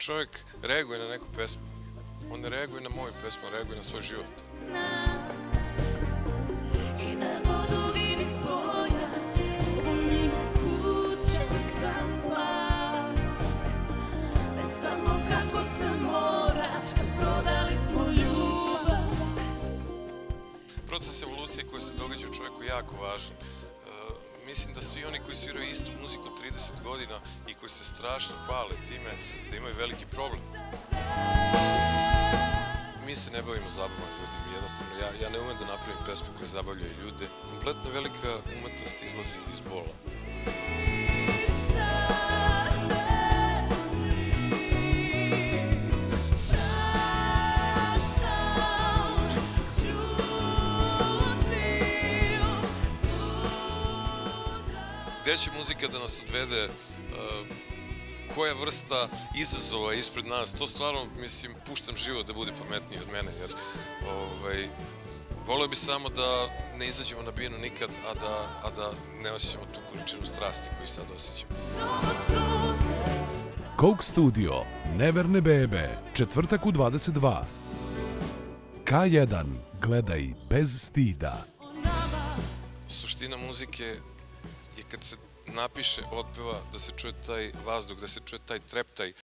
čovjek reaguje na neku pesmu, on ne reaguje na moju pesmu, on reaguje na svoj život. Proces evolucije koji se događa u čovjeku je jako važan. Mislim da svi oni koji sviraju istu muziku 30 godina i koji se strašno hvale time da imaju veliki problem. Mi se ne bavimo zabavom ljudima, jednostavno. Ja ne umem da napravim pesme koje zabavljaju ljude. Kompletno velika umetnost izlazi iz bola. Gde će muzika da nas odvede, koja vrsta izazova ispred nas, to stvarno, mislim, puštam život da bude pametniji od mene, jer voleo bi samo da ne izađemo na binu nikad, a da ne osjećamo tu količinu strasti koju sad osjećamo. Coke Studio, Neverne bebe, četvrtak u 22. K1, gledaj bez stida. Suština muzike je kad se napiše, otpeva, da se čuje taj vazduh, da se čuje taj treptaj